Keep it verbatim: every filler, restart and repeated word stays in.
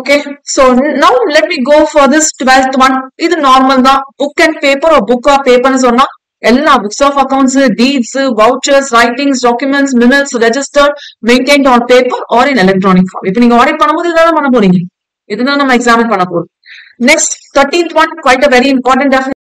Okay, so now let me go for this twelfth one. இது normal தான். Book and paper or book or paper னு சொன்னா எல்லா books of accounts, deeds, vouchers, writings, documents, minutes, registered, maintained on paper or in electronic form. இப்போ நீங்க audit பண்ணும்போது இதெல்லாம் பண்ண போறீங்க. இதுதான் நம்ம examine பண்ண போறோம். Next, thirteenth one, quite a very important definition.